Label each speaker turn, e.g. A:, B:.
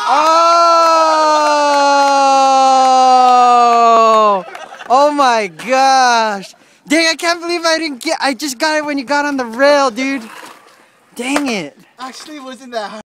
A: Oh! Oh my gosh! Dang, I can't believe I just got it when you got on the rail, dude. Dang it.
B: Actually, it wasn't that hard.